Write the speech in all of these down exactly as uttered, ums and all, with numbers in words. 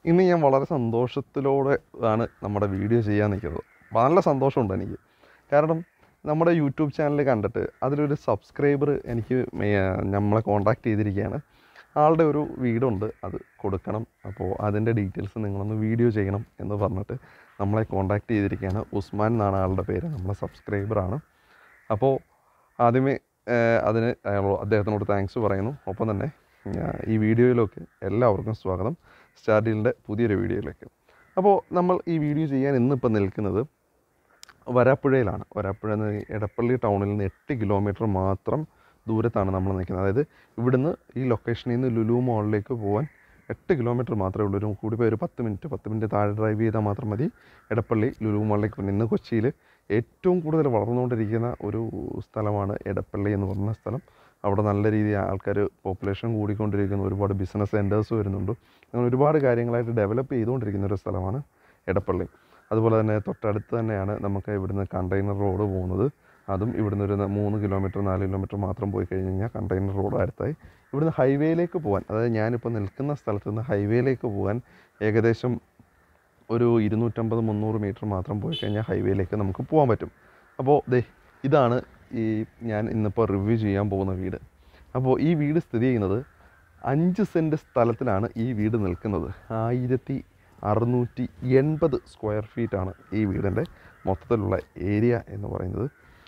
ഇന്ന് ഞാൻ വളരെ സന്തോഷത്തിലൂടെ ആണ് നമ്മുടെ വീഡിയോ ചെയ്യാൻ നിൽക്കുന്നത്. നല്ല സന്തോഷമുണ്ട് എനിക്ക്. കാരണം നമ്മുടെ യൂട്യൂബ് ചാനൽ കണ്ടിട്ട് അതിലൊരു സബ്സ്ക്രൈബർ എനിക്ക് നമ്മളെ കോൺടാക്റ്റ് ചെയ്തിരിക്കുകയാണ്. ആളുടെ ഒരു വീടുണ്ട്, അത് കൊടുക്കണം, അപ്പോൾ അതിൻ്റെ ഡീറ്റെയിൽസ് നിങ്ങളൊന്ന് വീഡിയോ ചെയ്യണം എന്ന് പറഞ്ഞിട്ട് നമ്മളെ കോൺടാക്റ്റ് ചെയ്തിരിക്കുകയാണ്. ഉസ്മാൻ എന്നാണ് ആളുടെ പേര്, നമ്മളെ സബ്സ്ക്രൈബറാണ്. അപ്പോൾ ആദ്യമേ അതിന് അദ്ദേഹത്തിനോട് താങ്ക്സ് പറയുന്നു. ഒപ്പം തന്നെ ഈ വീഡിയോയിലൊക്കെ എല്ലാവർക്കും സ്വാഗതം, സ്റ്റാർ ഡീലിൻ്റെ പുതിയൊരു വീഡിയോയിലേക്ക്. അപ്പോൾ നമ്മൾ ഈ വീഡിയോ ചെയ്യാൻ ഇന്നിപ്പോൾ നിൽക്കുന്നത് വരാപ്പുഴയിലാണ്. വരാപ്പുഴ എന്ന എടപ്പള്ളി ടൗണിൽ നിന്ന് എട്ട് കിലോമീറ്റർ മാത്രം ദൂരത്താണ് നമ്മൾ നിൽക്കുന്നത്. അതായത് ഇവിടുന്ന് ഈ ലൊക്കേഷനിൽ നിന്ന് ലുലു മോളിലേക്ക് പോകാൻ എട്ട് കിലോമീറ്റർ മാത്രമേ ഉള്ളൂ. കൂടി പോയി ഒരു പത്ത് മിനിറ്റ് പത്ത് മിനിറ്റ് താഴെ ഡ്രൈവ് ചെയ്താൽ മാത്രം മതി എടപ്പള്ളി ലുലു മോളിലേക്ക് പോകുന്നത്. ഇന്ന് കൊച്ചിയിൽ ഏറ്റവും കൂടുതൽ വളർന്നുകൊണ്ടിരിക്കുന്ന ഒരു സ്ഥലമാണ് എടപ്പള്ളി എന്ന് പറയുന്ന സ്ഥലം. അവിടെ നല്ല രീതിയിൽ ആൾക്കാർ പോപ്പുലേഷൻ കൂടിക്കൊണ്ടിരിക്കുന്നു, ഒരുപാട് ബിസിനസ് സെൻറ്റേഴ്സ് വരുന്നുണ്ട്, അങ്ങനെ ഒരുപാട് കാര്യങ്ങളായിട്ട് ഡെവലപ്പ് ചെയ്തുകൊണ്ടിരിക്കുന്ന ഒരു സ്ഥലമാണ് എടപ്പള്ളി. അതുപോലെ തന്നെ തൊട്ടടുത്ത് തന്നെയാണ് നമുക്ക് ഇവിടുന്ന് കണ്ടെയ്നർ റോഡ് പോകുന്നത്. അതും ഇവിടുന്ന് ഒരു മൂന്ന് കിലോമീറ്റർ നാല് കിലോമീറ്റർ മാത്രം പോയി കഴിഞ്ഞ് കഴിഞ്ഞാൽ കണ്ടെയ്നർ റോഡ് അടുത്തായി. ഇവിടുന്ന് ഹൈവേയിലേക്ക് പോകാൻ, അതായത് ഞാനിപ്പോൾ നിൽക്കുന്ന സ്ഥലത്ത് നിന്ന് ഹൈവേയിലേക്ക് പോകാൻ ഏകദേശം ഒരു ഇരുന്നൂറ്റമ്പത് മുന്നൂറ് മീറ്റർ മാത്രം പോയി കഴിഞ്ഞാൽ ഹൈവേയിലേക്ക് നമുക്ക് പോകാൻ പറ്റും. അപ്പോൾ ദേ ഇതാണ് ഈ ഞാൻ ഇന്നിപ്പോൾ റിവ്യൂ ചെയ്യാൻ പോകുന്ന വീട്. അപ്പോൾ ഈ വീട് സ്ഥിതി ചെയ്യുന്നത് അഞ്ച് സെൻറ്റ് സ്ഥലത്തിലാണ് ഈ വീട് നിൽക്കുന്നത്. ആയിരത്തി അറുന്നൂറ്റി എൺപത് സ്ക്വയർ ഫീറ്റാണ് ഈ വീടിൻ്റെ മൊത്തത്തിലുള്ള ഏരിയ എന്ന് പറയുന്നത്.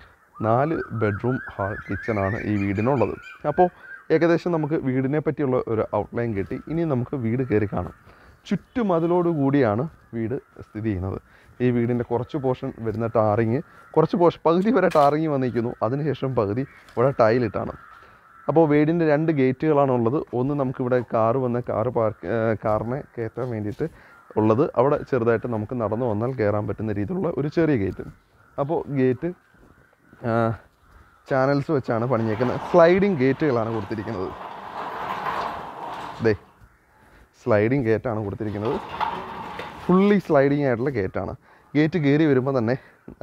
നാല് ബെഡ്റൂം ഹാൾ കിച്ചണാണ് ഈ വീടിനുള്ളത്. അപ്പോൾ ഏകദേശം നമുക്ക് വീടിനെ പറ്റിയുള്ള ഒരു ഔട്ട്ലൈൻ കിട്ടി. ഇനി നമുക്ക് വീട് കയറി കാണാം. ചുറ്റുമതിലോട് കൂടിയാണ് വീട് സ്ഥിതി ചെയ്യുന്നത്. ഈ വീടിൻ്റെ കുറച്ച് പോർഷൻ വരുന്ന ടാറിങ്, കുറച്ച് പോർഷൻ പകുതി വരെ ടാറിങ് വന്നിരിക്കുന്നു, അതിനുശേഷം പകുതി ഇവിടെ ടൈലിട്ടാണ്. അപ്പോൾ വീടിൻ്റെ രണ്ട് ഗേറ്റുകളാണുള്ളത്. ഒന്ന് നമുക്കിവിടെ കാറ് വന്ന കാറ് പാർക്ക് കാറിനെ കയറ്റാൻ വേണ്ടിയിട്ട് ഉള്ളത്, അവിടെ ചെറുതായിട്ട് നമുക്ക് നടന്നു വന്നാൽ കയറാൻ പറ്റുന്ന രീതിയിലുള്ള ഒരു ചെറിയ ഗേറ്റ്. അപ്പോൾ ഗേറ്റ് ചാനൽസ് വെച്ചാണ് പണിഞ്ഞേക്കുന്നത്. സ്ലൈഡിങ് ഗേറ്റുകളാണ് കൊടുത്തിരിക്കുന്നത്. ദേ സ്ലൈഡിങ് ഗേറ്റാണ് കൊടുത്തിരിക്കുന്നത്. ഫുള്ളി സ്ലൈഡിങ് ആയിട്ടുള്ള ഗേറ്റാണ്. ഗേറ്റ് കയറി വരുമ്പോൾ തന്നെ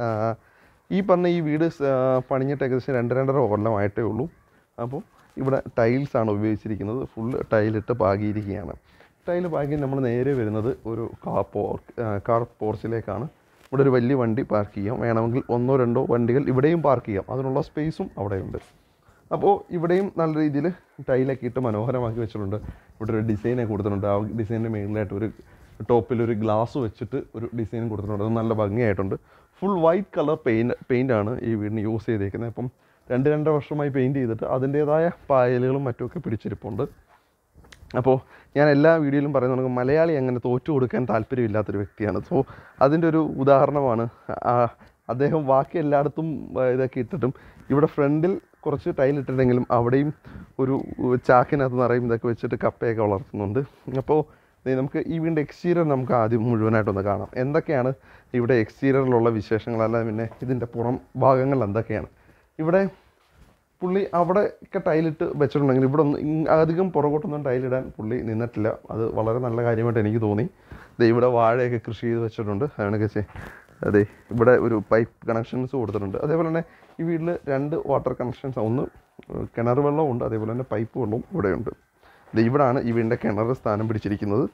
ഈ പറഞ്ഞ ഈ വീട് പണിഞ്ഞിട്ട് ഏകദേശം രണ്ട് രണ്ടര കൊല്ലമായിട്ടേ ഉള്ളൂ. അപ്പോൾ ഇവിടെ ടൈൽസാണ് ഉപയോഗിച്ചിരിക്കുന്നത്. ഫുള്ള് ടൈലിട്ട് പാകിയിരിക്കുകയാണ്. ടൈൽ പാകി നമ്മൾ നേരെ വരുന്നത് ഒരു കാർ പോർ കാർ പോർച്ചിലേക്കാണ്. ഇവിടെ ഒരു വലിയ വണ്ടി പാർക്ക് ചെയ്യാം, വേണമെങ്കിൽ ഒന്നോ രണ്ടോ വണ്ടികൾ ഇവിടെയും പാർക്ക് ചെയ്യാം, അതിനുള്ള സ്പേസും അവിടെയുണ്ട്. അപ്പോൾ ഇവിടെയും നല്ല രീതിയിൽ ടൈലൊക്കെ ഇട്ട് മനോഹരമാക്കി വെച്ചിട്ടുണ്ട്. ഇവിടെ ഒരു ഡിസൈനൊക്കെ കൊടുത്തിട്ടുണ്ട്. ആ ഡിസൈനിൻ്റെ മെയിനിലായിട്ട് ഒരു ടോപ്പിലൊരു ഗ്ലാസ് വെച്ചിട്ട് ഒരു ഡിസൈൻ കൊടുത്തിട്ടുണ്ട്. അത് നല്ല ഭംഗിയായിട്ടുണ്ട്. ഫുൾ വൈറ്റ് കളർ പെയിൻറ്റ് പെയിൻ്റാണ് ഈ വീടിന് യൂസ് ചെയ്തേക്കുന്നത്. അപ്പം രണ്ട് രണ്ടര വർഷമായി പെയിൻറ്റ് ചെയ്തിട്ട് അതിൻ്റേതായ പായലുകളും മറ്റുമൊക്കെ പിടിച്ചിരിപ്പുണ്ട്. അപ്പോൾ ഞാൻ എല്ലാ വീഡിയോയിലും പറയുന്നത് മലയാളി അങ്ങനെ തോറ്റു കൊടുക്കാൻ താല്പര്യമില്ലാത്തൊരു വ്യക്തിയാണ്. സോ അതിൻ്റെ ഒരു ഉദാഹരണമാണ് അദ്ദേഹം. ബാക്കി എല്ലായിടത്തും ഇതൊക്കെ ഇട്ടിട്ടും ഇവിടെ ഫ്രണ്ടിൽ കുറച്ച് ടൈലിട്ടിട്ടെങ്കിലും അവിടെയും ഒരു ചാക്കിനകത്ത് നിറയും ഇതൊക്കെ വെച്ചിട്ട് കപ്പയൊക്കെ വളർത്തുന്നുണ്ട്. അപ്പോൾ നമുക്ക് ഈ വീടിൻ്റെ എക്സ്റ്റീരിയർ നമുക്ക് ആദ്യം മുഴുവനായിട്ടൊന്ന് കാണാം. എന്തൊക്കെയാണ് ഇവിടെ എക്സ്റ്റീരിയറിലുള്ള വിശേഷങ്ങൾ, അല്ലാതെ പിന്നെ ഇതിൻ്റെ പുറം ഭാഗങ്ങൾ എന്തൊക്കെയാണ്. ഇവിടെ പുള്ളി അവിടെയൊക്കെ ടൈലിട്ട് വെച്ചിട്ടുണ്ടെങ്കിൽ ഇവിടെ ഒന്നും അധികം പുറകോട്ടൊന്നും ടൈലിടാൻ പുള്ളി നിന്നിട്ടില്ല. അത് വളരെ നല്ല കാര്യമായിട്ട് എനിക്ക് തോന്നി. ദേ ഇവിടെ വാഴയൊക്കെ കൃഷി ചെയ്ത് വെച്ചിട്ടുണ്ട്. അതിനൊക്കെ ചെ അതെ ഇവിടെ ഒരു പൈപ്പ് കണക്ഷൻസ് കൊടുത്തിട്ടുണ്ട്. അതേപോലെ തന്നെ ഈ വീട്ടിൽ രണ്ട് വാട്ടർ കണക്ഷൻസ്, ഒന്ന് കിണർ വെള്ളവും ഉണ്ട്, അതേപോലെ തന്നെ പൈപ്പ് വെള്ളവും ഇവിടെയുണ്ട്. ഇവിടാണ് ഈ വീടിൻ്റെ കിണർ സ്ഥാനം പിടിച്ചിരിക്കുന്നത്.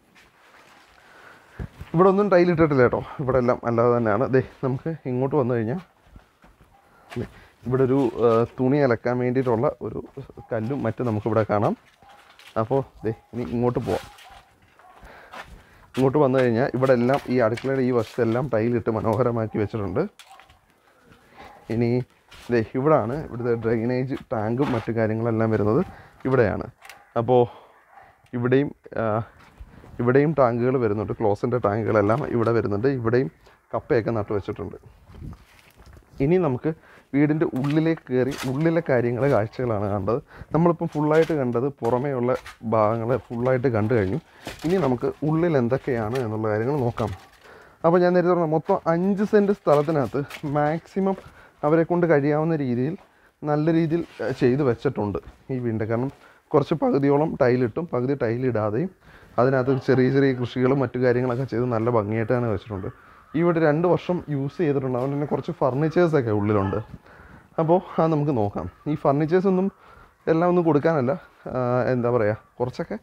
ഇവിടെ ഒന്നും ടൈലിട്ടിട്ടില്ല കേട്ടോ, ഇവിടെ എല്ലാം അല്ലാതെ തന്നെയാണ്. ദേ നമുക്ക് ഇങ്ങോട്ട് വന്നു കഴിഞ്ഞാൽ ഇവിടെ ഒരു തുണി അലക്കാൻ വേണ്ടിയിട്ടുള്ള ഒരു കല്ലും മറ്റും നമുക്കിവിടെ കാണാം. അപ്പോൾ ദേ ഇനി ഇങ്ങോട്ട് പോവാം. ഇങ്ങോട്ട് വന്നു കഴിഞ്ഞാൽ ഇവിടെ എല്ലാം ഈ അടുക്കളയുടെ ഈ വശത്തെല്ലാം ടൈലിട്ട് മനോഹരമാക്കി വെച്ചിട്ടുണ്ട്. ഇനി ദേ ഇവിടാണ് ഇവിടുത്തെ ഡ്രെയിനേജ് ടാങ്കും മറ്റു കാര്യങ്ങളെല്ലാം വരുന്നത് ഇവിടെയാണ്. അപ്പോൾ ഇവിടെയും ഇവിടെയും ടാങ്കുകൾ വരുന്നുണ്ട്. ക്ലോസിൻ്റെ ടാങ്കുകളെല്ലാം ഇവിടെ വരുന്നുണ്ട്. ഇവിടെയും കപ്പയൊക്കെ നട്ടു വെച്ചിട്ടുണ്ട്. ഇനി നമുക്ക് വീടിൻ്റെ ഉള്ളിലേക്ക് കയറി ഉള്ളിലെ കാര്യങ്ങൾ കാഴ്ചകളാണ് കണ്ടത്. നമ്മളിപ്പം ഫുള്ളായിട്ട് കണ്ടത് പുറമേയുള്ള ഭാഗങ്ങൾ ഫുള്ളായിട്ട് കണ്ടു കഴിഞ്ഞു. ഇനി നമുക്ക് ഉള്ളിൽ എന്തൊക്കെയാണ് എന്നുള്ള കാര്യങ്ങൾ നോക്കാം. അപ്പോൾ ഞാൻ നേരത്തെ പറഞ്ഞ മൊത്തം അഞ്ച് സെൻറ്റ് സ്ഥലത്തിനകത്ത് മാക്സിമം അവരെ കൊണ്ട് കഴിയാവുന്ന രീതിയിൽ നല്ല രീതിയിൽ ചെയ്ത് വെച്ചിട്ടുണ്ട് ഈ വീടിൻ്റെ. കാരണം കുറച്ച് പകുതിയോളം ടൈലിട്ടും പകുതി ടൈലിടാതെയും അതിനകത്ത് ചെറിയ ചെറിയ കൃഷികളും മറ്റു കാര്യങ്ങളൊക്കെ ചെയ്ത് നല്ല ഭംഗിയായിട്ട് തന്നെ വെച്ചിട്ടുണ്ട്. ഇവിടെ രണ്ട് വർഷം യൂസ് ചെയ്തിട്ടുണ്ട്. അതുകൊണ്ട് തന്നെ കുറച്ച് ഫർണിച്ചേഴ്സൊക്കെ ഉള്ളിലുണ്ട്. അപ്പോൾ അത് നമുക്ക് നോക്കാം. ഈ ഫർണിച്ചേഴ്സൊന്നും എല്ലാം ഒന്നും കൊടുക്കാനല്ല, എന്താ പറയുക, കുറച്ചൊക്കെ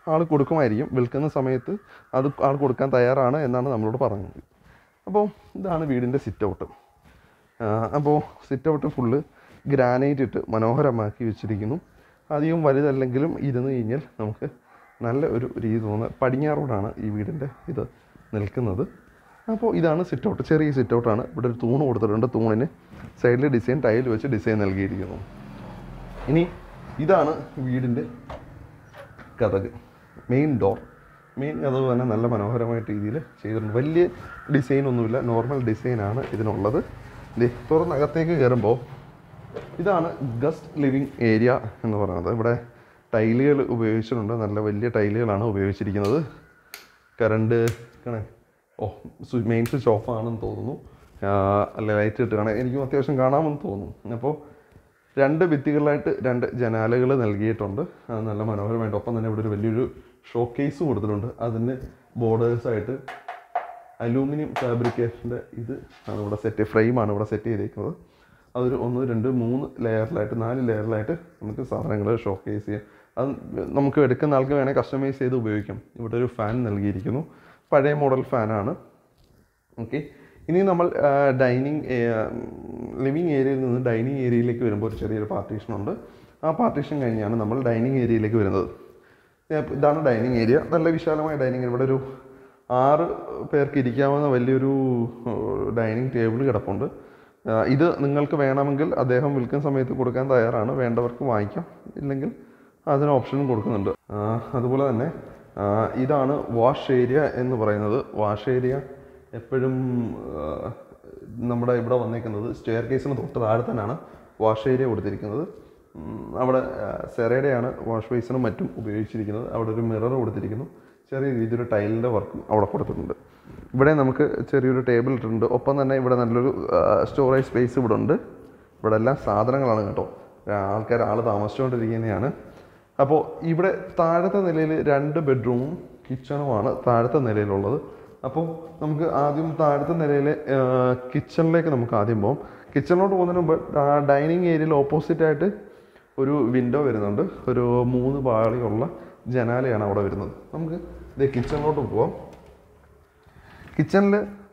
ആൾ കൊടുക്കുമായിരിക്കും. വിൽക്കുന്ന സമയത്ത് അത് ആൾ കൊടുക്കാൻ തയ്യാറാണ് എന്നാണ് നമ്മളോട് പറഞ്ഞത്. അപ്പോൾ ഇതാണ് വീടിൻ്റെ സിറ്റ് ഔട്ട്. അപ്പോൾ സിറ്റ് ഔട്ട് ഫുള്ള് ഗ്രാനൈറ്റ് ഇട്ട് മനോഹരമാക്കി വെച്ചിരിക്കുന്നു. അധികം വലുതല്ലെങ്കിലും ഇരുന്ന് കഴിഞ്ഞാൽ നമുക്ക് നല്ല ഒരു രീതി തോന്നുന്നത്. പടിഞ്ഞാറോടാണ് ഈ വീടിൻ്റെ ഇത് നിൽക്കുന്നത്. അപ്പോൾ ഇതാണ് സിറ്റ് ഔട്ട്. ചെറിയ സിറ്റ് ഔട്ടാണ്. ഇവിടെ ഒരു തൂണ് കൊടുത്തിട്ടുണ്ട്. തൂണിന് സൈഡിൽ ഡിസൈൻ ടൈൽ വെച്ച് ഡിസൈൻ നൽകിയിരിക്കുന്നു. ഇനി ഇതാണ് വീടിൻ്റെ കതക്, മെയിൻ ഡോർ. മെയിൻ കതക് തന്നെ നല്ല മനോഹരമായിട്ട് രീതിയിൽ ചെയ്തിട്ടുണ്ട്. വലിയ ഡിസൈനൊന്നുമില്ല, നോർമൽ ഡിസൈനാണ് ഇതിനുള്ളത്. ഇത് തുറന്നകത്തേക്ക് കയറുമ്പോൾ ഇതാണ് ഗസ്റ്റ് ലിവിങ് ഏരിയ എന്ന് പറയുന്നത്. ഇവിടെ ടൈലുകൾ ഉപയോഗിച്ചിട്ടുണ്ട്. നല്ല വലിയ ടൈലുകളാണ് ഉപയോഗിച്ചിരിക്കുന്നത്. കറണ്ട് ഓ മെയിൻ സ്വിച്ച് ഓഫ് ആണെന്ന് തോന്നുന്നു. അല്ല ലൈറ്റ് ഇട്ട് കാണാൻ എനിക്കും അത്യാവശ്യം കാണാമെന്ന് തോന്നുന്നു. അപ്പോൾ രണ്ട് ഭിത്തികളിലായിട്ട് രണ്ട് ജനാലകൾ നൽകിയിട്ടുണ്ട്. അത് നല്ല മനോഹരമായിട്ട്. ഒപ്പം തന്നെ ഇവിടെ ഒരു വലിയൊരു ഷോ കേസ് കൊടുത്തിട്ടുണ്ട്. അതിന് ബോർഡേഴ്സായിട്ട് അലൂമിനിയം ഫാബ്രിക്കേഷൻ്റെ ഇത് ആണ് ഇവിടെ സെറ്റ്, ഫ്രെയിമാണ് ഇവിടെ സെറ്റ് ചെയ്തേക്കുന്നത്. അതൊരു ഒന്ന് രണ്ട് മൂന്ന് ലെയറിലായിട്ട് നാല് ലെയറിലായിട്ട് നമുക്ക് സാധനങ്ങൾ ഷോ കേസ് ചെയ്യാം. അത് നമുക്ക് എടുക്കുന്ന ആൾക്ക് വേണേൽ കസ്റ്റമൈസ് ചെയ്ത് ഉപയോഗിക്കാം. ഇവിടെ ഒരു ഫാൻ നൽകിയിരിക്കുന്നു. പഴയ മോഡൽ ഫാനാണ്. ഓക്കെ, ഇനി നമ്മൾ ഡൈനിങ് ലിവിങ് ഏരിയയിൽ നിന്ന് ഡൈനിങ് ഏരിയയിലേക്ക് വരുമ്പോൾ ഒരു ചെറിയൊരു പാർട്ടീഷനുണ്ട്. ആ പാർട്ടീഷൻ കഴിഞ്ഞാണ് നമ്മൾ ഡൈനിങ് ഏരിയയിലേക്ക് വരുന്നത്. ഇതാണ് ഡൈനിങ് ഏരിയ. നല്ല വിശാലമായ ഡൈനിങ്. ഇവിടെ ഒരു ആറ് പേർക്ക് ഇരിക്കാവുന്ന വലിയൊരു ഡൈനിങ് ടേബിൾ കിടപ്പുണ്ട്. ഇത് നിങ്ങൾക്ക് വേണമെങ്കിൽ അദ്ദേഹം വിൽക്കുന്ന സമയത്ത് കൊടുക്കാൻ തയ്യാറാണ്. വേണ്ടവർക്ക് വാങ്ങിക്കാം, ഇല്ലെങ്കിൽ അതിന് ഓപ്ഷനും കൊടുക്കുന്നുണ്ട്. അതുപോലെ തന്നെ ഇതാണ് വാഷ് ഏരിയ എന്ന് പറയുന്നത്. വാഷ് ഏരിയ എപ്പോഴും നമ്മുടെ ഇവിടെ വന്നേക്കുന്നത് സ്റ്റെയർ കേസിന് തൊട്ട് താഴെ തന്നെയാണ് വാഷ് ഏരിയ കൊടുത്തിരിക്കുന്നത്. അവിടെ സെറയുടെയാണ് വാഷ് ബേസിനും മറ്റും ഉപയോഗിച്ചിരിക്കുന്നത്. അവിടെ ഒരു മിറർ കൊടുത്തിരിക്കുന്നു. ചെറിയ രീതിയിൽ ടൈലിൻ്റെ വർക്കും അവിടെ കൊടുത്തിട്ടുണ്ട്. ഇവിടെ നമുക്ക് ചെറിയൊരു ടേബിൾ ഇട്ടിട്ടുണ്ട്. ഒപ്പം തന്നെ ഇവിടെ നല്ലൊരു സ്റ്റോറേജ് സ്പേസ് ഇവിടെ ഉണ്ട്. ഇവിടെ എല്ലാം സാധനങ്ങളാണ് കേട്ടോ. ആൾക്കാർ ആൾ താമസിച്ചുകൊണ്ടിരിക്കുന്നതാണ്. അപ്പോൾ ഇവിടെ താഴത്തെ നിലയിൽ രണ്ട് ബെഡ്റൂമും കിച്ചണുമാണ് താഴത്തെ നിലയിലുള്ളത്. അപ്പോൾ നമുക്ക് ആദ്യം താഴത്തെ നിലയിലെ കിച്ചണിലേക്ക് നമുക്ക് ആദ്യം പോകാം. കിച്ചണിലോട്ട് പോകുന്നതിന് മുമ്പ് ഡൈനിങ് ഏരിയയിൽ ഓപ്പോസിറ്റായിട്ട് ഒരു വിൻഡോ വരുന്നുണ്ട്. ഒരു മൂന്ന് പാളിയുള്ള ജനാലയാണ് അവിടെ വരുന്നത്. നമുക്ക് ഇത് കിച്ചണിലോട്ട് പോവാം. കിച്ചണിൽ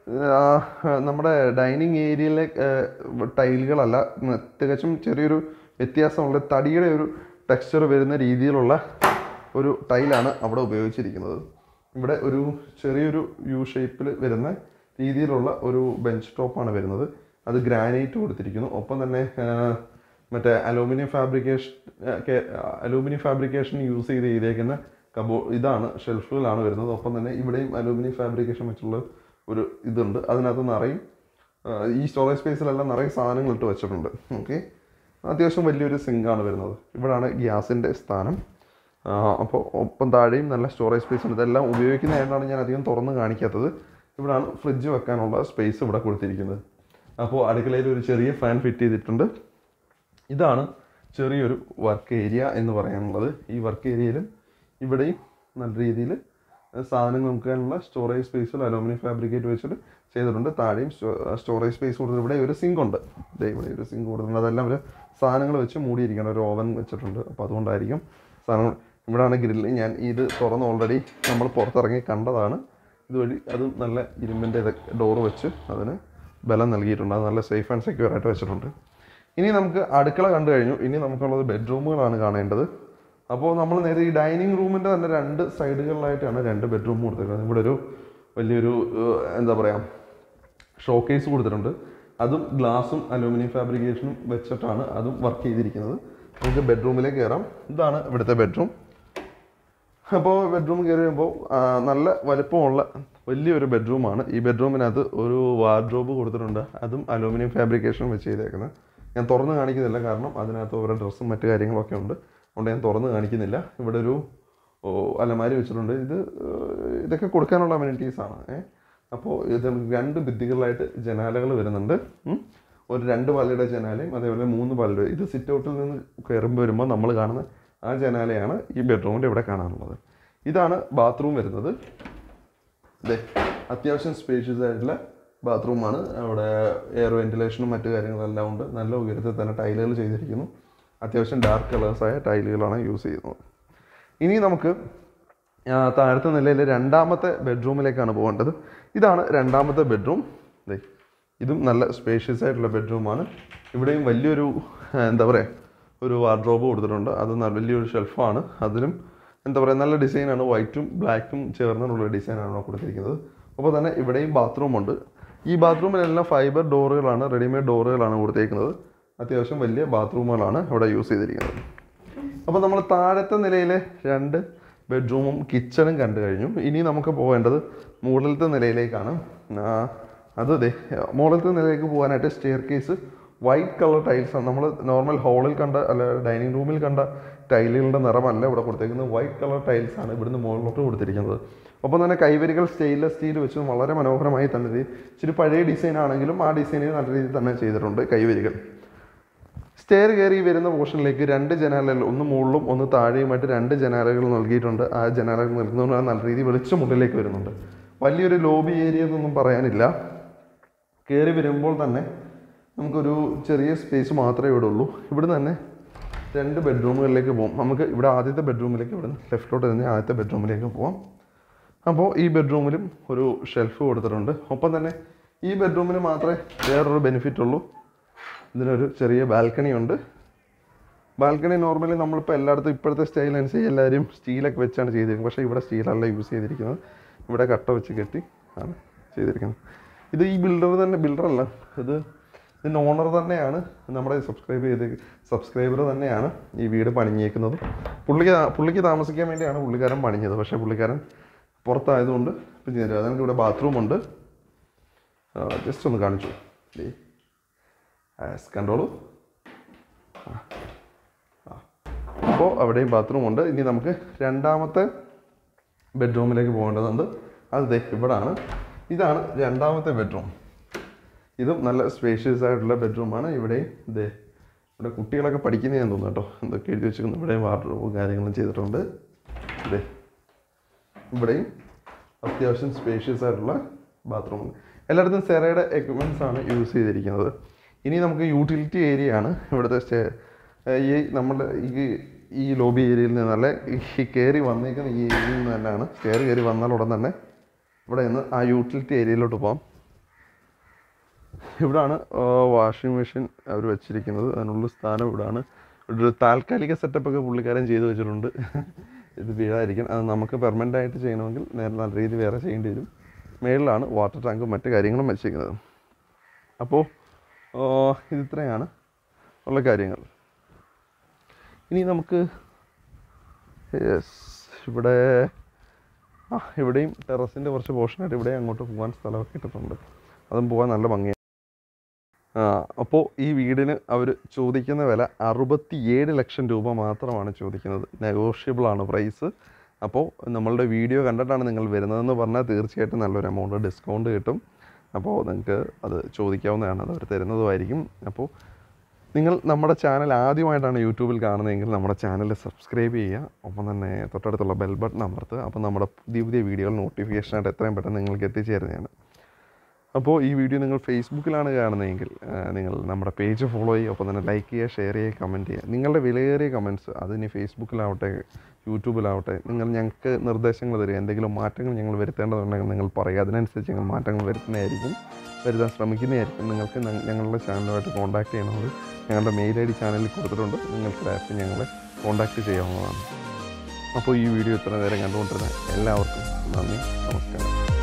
നമ്മുടെ ഡൈനിങ് ഏരിയയിലെ ടൈലുകളല്ല, തികച്ചും ചെറിയൊരു വ്യത്യാസമുള്ള തടിയുടെ ഒരു ടെക്സ്ചർ വരുന്ന രീതിയിലുള്ള ഒരു ടൈലാണ് അവിടെ ഉപയോഗിച്ചിരിക്കുന്നത്. ഇവിടെ ഒരു ചെറിയൊരു യു ഷേപ്പിൽ വരുന്ന രീതിയിലുള്ള ഒരു ബെഞ്ച് ടോപ്പാണ് വരുന്നത്. അത് ഗ്രാനൈറ്റ് കൊടുത്തിരിക്കുന്നു. ഒപ്പം തന്നെ മറ്റേ aluminium fabrication aluminium fabrication use ചെയ്ത് ചെയ്തേക്കുന്ന കബോ ഇതാണ് ഷെൽഫുകളാണ് വരുന്നത്. ഒപ്പം തന്നെ ഇവിടെയും അലൂമിനിയം ഫാബ്രിക്കേഷൻ വെച്ചുള്ള ഒരു ഇതുണ്ട്. അതിനകത്ത് നിറയും ഈ സ്റ്റോറേജ് സ്പേസിലെല്ലാം നിറയെ സാധനങ്ങൾ ഇട്ട് വെച്ചിട്ടുണ്ട്. ഓക്കെ, അത്യാവശ്യം വലിയൊരു സിങ്കാണ് വരുന്നത്. ഇവിടാണ് ഗ്യാസിൻ്റെ സ്ഥാനം. അപ്പോൾ ഒപ്പം താഴെയും നല്ല സ്റ്റോറേജ് സ്പേസ് ഉണ്ട്. ഇതെല്ലാം ഉപയോഗിക്കുന്നതായിട്ടാണ് ഞാൻ അധികം തുറന്ന് കാണിക്കാത്തത്. ഇവിടാണ് ഫ്രിഡ്ജ് വെക്കാനുള്ള സ്പേസ് ഇവിടെ കൊടുത്തിരിക്കുന്നത്. അപ്പോൾ അടുക്കളയിൽ ഒരു ചെറിയ ഫാൻ ഫിറ്റ് ചെയ്തിട്ടുണ്ട്. ഇതാണ് ചെറിയൊരു വർക്ക് ഏരിയ എന്ന് പറയാനുള്ളത്. ഈ വർക്ക് ഏരിയയിലും ഇവിടെയും നല്ല രീതിയിൽ സാധനങ്ങൾ നോക്കാനുള്ള സ്റ്റോറേജ് സ്പേസിൽ അലൂമിനിയം ഫാബ്രിക്കേറ്റ് വെച്ചിട്ട് ചെയ്തിട്ടുണ്ട്. താഴെയും സ്റ്റോറേജ് സ്പേസ് കൊടുത്തിട്ട് ഇവിടെ ഒരു സിങ്ക് ഉണ്ട്. ഇതേ ഇവിടെ ഒരു സിങ്ക് കൊടുത്തിട്ടുണ്ട്. അതെല്ലാം ഒരു സാധനങ്ങൾ വെച്ച് മൂടിയിരിക്കണം. ഒരു ഓവൻ വെച്ചിട്ടുണ്ട്. അപ്പോൾ അതുകൊണ്ടായിരിക്കും സാധനങ്ങൾ. ഇവിടെയാണ് ഗ്രില്ല്. ഞാൻ ഇത് തുറന്ന് ഓൾറെഡി നമ്മൾ പുറത്തിറങ്ങി കണ്ടതാണ്. ഇതുവഴി അത് നല്ല ഇരുമ്പിൻ്റെ ഡോറ് വെച്ച് അതിന് ബലം നൽകിയിട്ടുണ്ട്. അത് നല്ല സേഫ് ആൻഡ് സെക്യൂർ ആയിട്ട് വെച്ചിട്ടുണ്ട്. ഇനി നമുക്ക് അടുക്കള കണ്ടു കഴിഞ്ഞു. ഇനി നമുക്കുള്ളത് ബെഡ്റൂമുകളാണ് കാണേണ്ടത്. അപ്പോൾ നമ്മൾ നേരെ ഈ ഡൈനിങ് റൂമിൻ്റെ തന്നെ രണ്ട് സൈഡുകളിലായിട്ടാണ് രണ്ട് ബെഡ്റൂം കൊടുത്തിരിക്കുന്നത്. ഇവിടെ ഒരു വലിയൊരു എന്താ പറയുക ഷോ കേസ് കൊടുത്തിട്ടുണ്ട്. അതും ഗ്ലാസും അലൂമിനിയം ഫാബ്രിക്കേഷനും വെച്ചിട്ടാണ് അതും വർക്ക് ചെയ്തിരിക്കുന്നത്. നമുക്ക് ബെഡ്റൂമിലേക്ക് കയറാം. ഇതാണ് ഇവിടുത്തെ ബെഡ്റൂം. അപ്പോൾ ബെഡ്റൂം കയറി വരുമ്പോൾ നല്ല വലിപ്പമുള്ള വലിയൊരു ബെഡ്റൂമാണ്. ഈ ബെഡ്റൂമിനകത്ത് ഒരു വാർഡ്രോബ് കൊടുത്തിട്ടുണ്ട്. അതും അലൂമിനിയം ഫാബ്രിക്കേഷൻ വെച്ച് ചെയ്തേക്കുന്നത്. ഞാൻ തുറന്ന് കാണിക്കുന്നില്ല, കാരണം അതിനകത്ത് ഓരോ ഡ്രസ്സും മറ്റു കാര്യങ്ങളൊക്കെ ഉണ്ട്. അതുകൊണ്ട് ഞാൻ തുറന്ന് കാണിക്കുന്നില്ല. ഇവിടെ ഒരു അലമാരി വെച്ചിട്ടുണ്ട്. ഇത് ഇതൊക്കെ കൊടുക്കാനുള്ള അമ്യൂണിറ്റീസാണ്. അപ്പോൾ ഇത് രണ്ട് ഭിത്തികളിലായിട്ട് ജനാലകൾ വരുന്നുണ്ട്. ഒരു രണ്ട് പാലയുടെ ജനാലയും അതേപോലെ മൂന്ന് പാലയുടെ. ഇത് സിറ്റ് ഔട്ടിൽ നിന്ന് കയറുമ്പോൾ വരുമ്പോൾ നമ്മൾ കാണുന്ന ആ ജനാലയാണ് ഈ ബെഡ്റൂമിൻ്റെ ഇവിടെ കാണാനുള്ളത്. ഇതാണ് ബാത്റൂം വരുന്നത്. അതെ, അത്യാവശ്യം സ്പേഷ്യസ് ആയിട്ടുള്ള ബാത്റൂമാണ്. അവിടെ എയർ വെൻറ്റിലേഷനും മറ്റു കാര്യങ്ങളെല്ലാം ഉണ്ട്. നല്ല ഉയരത്തിൽ തന്നെ ടൈലുകൾ ചെയ്തിരിക്കുന്നു. അത്യാവശ്യം ഡാർക്ക് കളേഴ്സായ ടൈലുകളാണ് യൂസ് ചെയ്യുന്നത്. ഇനി നമുക്ക് താഴത്തെ നിലയിലെ രണ്ടാമത്തെ ബെഡ്റൂമിലേക്കാണ് പോകേണ്ടത്. ഇതാണ് രണ്ടാമത്തെ ബെഡ്റൂം. ഇതും നല്ല സ്പേഷ്യസ് ആയിട്ടുള്ള ബെഡ്റൂമാണ്. ഇവിടെയും വലിയൊരു എന്താ പറയുക ഒരു വാർഡ്രോബ് കൊടുത്തിട്ടുണ്ട്. അത് നല്ല വലിയൊരു ഷെൽഫാണ്. അതിലും എന്താ പറയുക നല്ല ഡിസൈനാണ്. വൈറ്റും ബ്ലാക്കും ചേർന്നുള്ള ഡിസൈനാണ് കൊടുത്തിരിക്കുന്നത്. അപ്പോൾ തന്നെ ഇവിടെയും ബാത്റൂമുണ്ട്. ഈ ബാത്റൂമിലെല്ലാം ഫൈബർ ഡോറുകളാണ്, റെഡിമെയ്ഡ് ഡോറുകളാണ് കൊടുത്തേക്കുന്നത്. അത്യാവശ്യം വലിയ ബാത്റൂമുകളാണ് ഇവിടെ യൂസ് ചെയ്തിരിക്കുന്നത്. അപ്പോൾ നമ്മൾ താഴത്തെ നിലയിലെ രണ്ട് ബെഡ്റൂമും കിച്ചണും കണ്ടു കഴിഞ്ഞു. ഇനി നമുക്ക് പോകേണ്ടത് മുകളിലത്തെ നിലയിലേക്കാണ്. അത് അതെ മുകളിലത്തെ നിലയിലേക്ക് പോകാനായിട്ട് സ്റ്റെയർ കേസ് വൈറ്റ് കളർ ടൈൽസാണ്. നമ്മൾ നോർമൽ ഹാളിൽ കണ്ട അല്ല ഡൈനിങ് റൂമിൽ കണ്ട ടൈലുകളുടെ നിറമല്ല ഇവിടെ കൊടുത്തേക്കുന്നത്. വൈറ്റ് കളർ ടൈൽസാണ് ഇവിടുന്ന് മുകളിലോട്ട് കൊടുത്തിരിക്കുന്നത്. ഒപ്പം തന്നെ കൈവരികൾ സ്റ്റെയിൻലെസ് സ്റ്റീൽ വെച്ച് വളരെ മനോഹരമായി തന്നെ ഇച്ചിരി പഴയ ഡിസൈൻ ആണെങ്കിലും ആ ഡിസൈനിൽ നല്ല രീതിയിൽ തന്നെ ചെയ്തിട്ടുണ്ട് കൈവരികൾ. സ്റ്റെയർ കയറി വരുന്ന പോർഷനിലേക്ക് രണ്ട് ജനാലകൾ, ഒന്ന് മുകളിലും ഒന്ന് താഴെയുമായിട്ട് രണ്ട് ജനാലകൾ നൽകിയിട്ടുണ്ട്. ആ ജനാലകൾ നൽകുന്നതുകൊണ്ട് നല്ല രീതിയിൽ വെളിച്ചം ഉള്ളിലേക്ക് വരുന്നുണ്ട്. വലിയൊരു ലോബി ഏരിയ എന്നൊന്നും പറയാനില്ല. കയറി വരുമ്പോൾ തന്നെ നമുക്കൊരു ചെറിയ സ്പേസ് മാത്രമേ ഇവിടെ ഉള്ളൂ. ഇവിടെ തന്നെ രണ്ട് ബെഡ്റൂമുകളിലേക്ക് പോകും. നമുക്ക് ഇവിടെ ആദ്യത്തെ ബെഡ്റൂമിലേക്ക് ഇവിടെ നിന്ന് ലെഫ്റ്റിലോട്ട് തന്നെ ആദ്യത്തെ ബെഡ്റൂമിലേക്ക് പോകാം. അപ്പോൾ ഈ ബെഡ്റൂമിലും ഒരു ഷെൽഫ് കൊടുത്തിട്ടുണ്ട്. ഒപ്പം തന്നെ ഈ ബെഡ്റൂമിന് മാത്രമേ വേറൊരു ബെനിഫിറ്റ് ഉള്ളൂ. ഇതിനൊരു ചെറിയ ബാൽക്കണി ഉണ്ട്. ബാൽക്കണി നോർമലി നമ്മളിപ്പോൾ എല്ലായിടത്തും ഇപ്പോഴത്തെ സ്റ്റൈൽ അനുസരിച്ച് എല്ലാവരും സ്റ്റീലൊക്കെ വെച്ചാണ് ചെയ്തിരിക്കുന്നത്. പക്ഷേ ഇവിടെ സ്റ്റീലല്ല യൂസ് ചെയ്തിരിക്കുന്നത്. ഇവിടെ കട്ട വെച്ച് കെട്ടി ആണ് ചെയ്തിരിക്കുന്നത്. ഇത് ഈ ബിൽഡർ തന്നെ ബിൽഡറല്ല ഇത് ഇതിൻ്റെ ഓണർ തന്നെയാണ്, നമ്മുടെ സബ്സ്ക്രൈബ് ചെയ്ത് സബ്സ്ക്രൈബർ തന്നെയാണ് ഈ വീട് പണിഞ്ഞേക്കുന്നത്. പുള്ളിക്ക് പുള്ളിക്ക് താമസിക്കാൻ വേണ്ടിയാണ് പുള്ളിക്കാരൻ പണിഞ്ഞത്. പക്ഷേ പുള്ളിക്കാരൻ പുറത്തായതുകൊണ്ട് ഇപ്പം ചെയ്തില്ല. അതെനിക്ക് ഇവിടെ ബാത്റൂമുണ്ട്. ജസ്റ്റ് ഒന്ന് കാണിച്ചു കണ്ടോളൂ. അപ്പോൾ അവിടെയും ബാത്റൂമുണ്ട്. ഇനി നമുക്ക് രണ്ടാമത്തെ ബെഡ്റൂമിലേക്ക് പോകേണ്ടതുണ്ട്. അത് ഇവിടാണ്. ഇതാണ് രണ്ടാമത്തെ ബെഡ്റൂം. ഇതും നല്ല സ്പേഷ്യസ് ആയിട്ടുള്ള ബെഡ്റൂമാണ്. ഇവിടെയും ഇതേ ഇവിടെ കുട്ടികളൊക്കെ പഠിക്കുന്നതെന്ന് തോന്നുന്നു കേട്ടോ. എന്തൊക്കെ എഴുതി വെച്ചിരിക്കുന്നു. ഇവിടെയും വാർഡ്രോബും കാര്യങ്ങളും ചെയ്തിട്ടുണ്ട്. ഇതേ ഇവിടെയും അത്യാവശ്യം സ്പേഷ്യസ് ആയിട്ടുള്ള ബാത്റൂമുണ്ട്. എല്ലായിടത്തും സെറയുടെ എക്യുപ്മെൻറ്റ്സ് ആണ് യൂസ് ചെയ്തിരിക്കുന്നത്. ഇനി നമുക്ക് യൂട്ടിലിറ്റി ഏരിയ ആണ് ഇവിടുത്തെ സ്റ്റേ. ഈ നമ്മുടെ ഈ ഈ ലോബി ഏരിയയിൽ നിന്ന് നല്ല ഈ കയറി വന്നേക്കുന്ന ഈ ഏരിയയിൽ നിന്ന് തന്നെയാണ്. സ്റ്റെയർ കയറി വന്നാൽ ഉടൻ തന്നെ ഇവിടെ നിന്ന് ആ യൂട്ടിലിറ്റി ഏരിയയിലോട്ട് പോകാം. ഇവിടാണ് വാഷിംഗ് മെഷീൻ അവർ വെച്ചിരിക്കുന്നത്. അതിനുള്ള സ്ഥാനം ഇവിടാണ്. ഇവിടെ ഒരു താൽക്കാലിക സെറ്റപ്പൊക്കെ പുള്ളിക്കാരൻ ചെയ്ത് വെച്ചിട്ടുണ്ട്. ഇത് വീഴാതിരിക്കാൻ. അത് നമുക്ക് പെർമനൻ്റ് ആയിട്ട് ചെയ്യണമെങ്കിൽ നേരെ നല്ല രീതിയിൽ വേറെ ചെയ്യേണ്ടി വരും. മേളിലാണ് വാട്ടർ ടാങ്കും മറ്റു കാര്യങ്ങളും വെച്ചിരിക്കുന്നത്. അപ്പോൾ ഇതിത്രയാണ് ഉള്ള കാര്യങ്ങൾ. ഇനി നമുക്ക് യെസ് ഇവിടെ ആ ഇവിടെയും ടെറസിൻ്റെ കുറച്ച് പോർഷനായിട്ട് ഇവിടെ അങ്ങോട്ട് പോകാൻ സ്ഥലമൊക്കെ ഇട്ടിട്ടുണ്ട്. അതും പോകാൻ നല്ല ഭംഗിയാണ്. അപ്പോൾ ഈ വീടിന് അവർ ചോദിക്കുന്ന വില അറുപത്തിയേഴ് ലക്ഷം രൂപ മാത്രമാണ് ചോദിക്കുന്നത്. നെഗോഷ്യബിളാണ് പ്രൈസ്. അപ്പോൾ നമ്മളുടെ വീഡിയോ കണ്ടിട്ടാണ് നിങ്ങൾ വരുന്നതെന്ന് പറഞ്ഞാൽ തീർച്ചയായിട്ടും നല്ലൊരു എമൗണ്ട് ഡിസ്കൗണ്ട് കിട്ടും. അപ്പോൾ നിങ്ങൾക്ക് അത് ചോദിക്കാവുന്നതാണ്. അത് അവർ തരുന്നതുമായിരിക്കും. അപ്പോൾ നിങ്ങൾ നമ്മുടെ ചാനൽ ആദ്യമായിട്ടാണ് യൂട്യൂബിൽ കാണുന്നതെങ്കിൽ നമ്മുടെ ചാനൽ സബ്സ്ക്രൈബ് ചെയ്യുക. ഒപ്പം തന്നെ തൊട്ടടുത്തുള്ള ബെൽ ബട്ടൺ അമർത്തുക. അപ്പോൾ നമ്മുടെ പുതിയ പുതിയ വീഡിയോകൾ നോട്ടിഫിക്കേഷനായിട്ട് എത്രയും പെട്ടെന്ന് നിങ്ങൾക്ക് എത്തിച്ചേരുന്നതാണ്. അപ്പോൾ ഈ വീഡിയോ നിങ്ങൾ ഫേസ്ബുക്കിലാണ് കാണുന്നതെങ്കിൽ നിങ്ങൾ നമ്മുടെ പേജ് ഫോളോ ചെയ്യുക. ഒപ്പം തന്നെ ലൈക്ക് ചെയ്യുക, ഷെയർ ചെയ്യുക, കമൻറ്റ് ചെയ്യുക. നിങ്ങളുടെ വിലയേറിയ കമൻറ്റ്സ് അതിന് ഫേസ്ബുക്കിലാവട്ടെ യൂട്യൂബിലാവട്ടെ നിങ്ങൾ ഞങ്ങൾക്ക് നിർദ്ദേശങ്ങൾ തരിക. എന്തെങ്കിലും മാറ്റങ്ങൾ ഞങ്ങൾ വരുത്തേണ്ടതുണ്ടെങ്കിൽ നിങ്ങൾ പറയുക. അതിനനുസരിച്ച് ഞങ്ങൾ മാറ്റങ്ങൾ വരുത്തുന്നതായിരിക്കും, വരുത്താൻ ശ്രമിക്കുന്നതായിരിക്കും. നിങ്ങൾക്ക് ഞങ്ങളുടെ ചാനലുമായിട്ട് കോൺടാക്ട് ചെയ്യണമെങ്കിൽ ഞങ്ങളുടെ മെയിൽ ഐ ഡി ചാനലിൽ കൊടുത്തിട്ടുണ്ട്. നിങ്ങൾക്ക് ഡയറക്റ്റ് ഞങ്ങളെ കോൺടാക്റ്റ് ചെയ്യാവുന്നതാണ്. അപ്പോൾ ഈ വീഡിയോ ഇത്ര നേരം കണ്ടുകൊണ്ടിരുന്ന എല്ലാവർക്കും നന്ദി, നമസ്കാരം.